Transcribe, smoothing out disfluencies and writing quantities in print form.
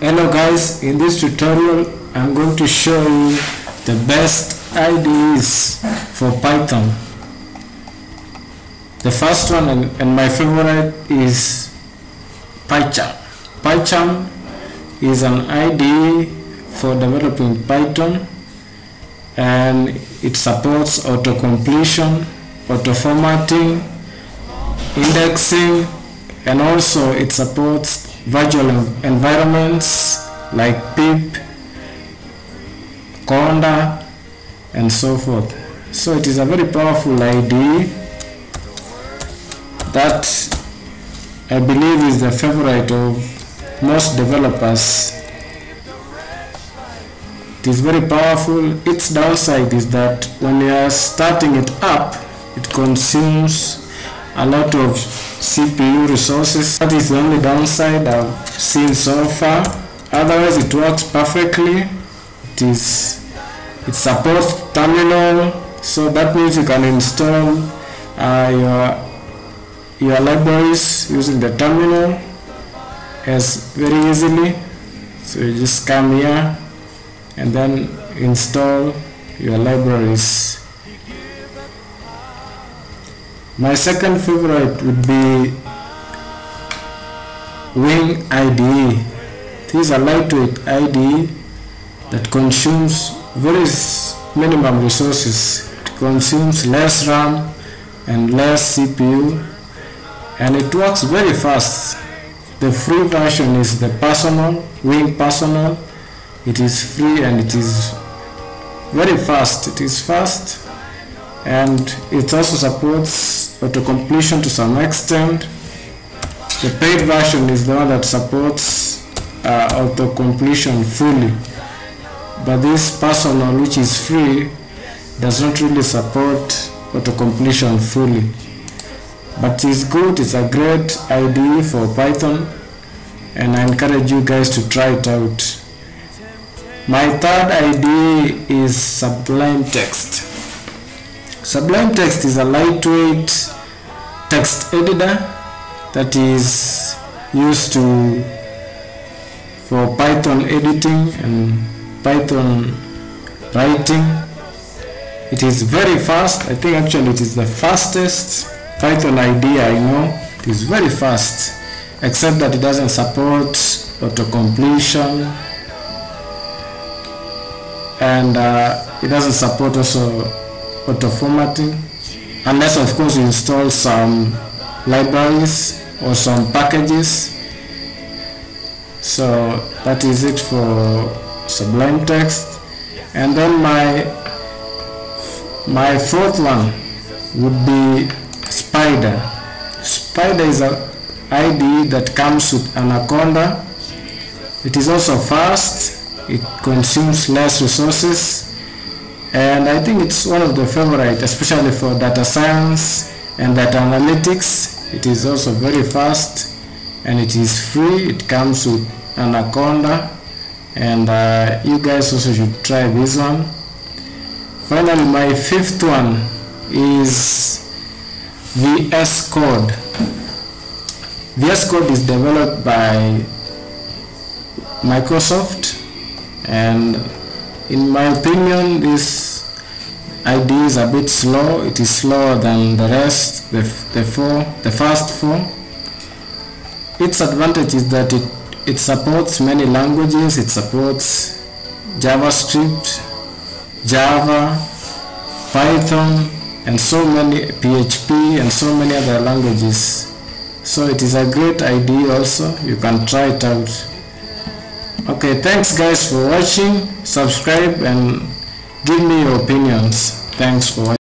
Hello guys, in this tutorial I'm going to show you the best IDEs for Python. The first one and my favorite is PyCharm. PyCharm is an IDE for developing Python, and it supports auto-completion, auto-formatting, indexing, and also it supports virtual environments like pip, conda, and so forth. So it is a very powerful IDE that I believe is the favorite of most developers. It is very powerful. Its downside is that when you are starting it up, it consumes a lot of CPU resources. That is the only downside I've seen so far. Otherwise it works perfectly. It supports terminal, so that means you can install your libraries using the terminal as very easily. So you just come here and then install your libraries. My second favorite would be Wing IDE. This is a lightweight IDE that consumes very minimum resources. It consumes less RAM and less CPU, and it works very fast. The free version is the Personal, Wing Personal. It is free and it is very fast. It is fast, and it also supports auto-completion to some extent. The paid version is the one that supports auto-completion fully, but this Personal, which is free, does not really support auto-completion fully. But it's good. It's a great IDE for Python, and I encourage you guys to try it out. My third IDE is Sublime Text. Sublime Text is a lightweight text editor that is used for Python editing and Python writing. It is very fast. I think actually it is the fastest Python IDE I know. It is very fast, except that it doesn't support auto-completion, and it doesn't support also auto-formatting, unless of course you install some libraries or some packages. So that is it for Sublime Text. And then my fourth one would be Spyder. Spyder is an IDE that comes with Anaconda. It is also fast. It consumes less resources, and I think it's one of the favorite, especially for data science and data analytics. It is also very fast, and it is free. It comes with Anaconda, and you guys also should try this one. Finally, my fifth one is VS Code. VS Code is developed by Microsoft, and in my opinion this IDE is a bit slow. It is slower than the rest, the first four. Its advantage is that it supports many languages. It supports JavaScript, Java, Python, and so many PHP, and so many other languages. So it is a great IDE also. You can try it out. Okay, thanks guys for watching. Subscribe and give me your opinions. Thanks for watching.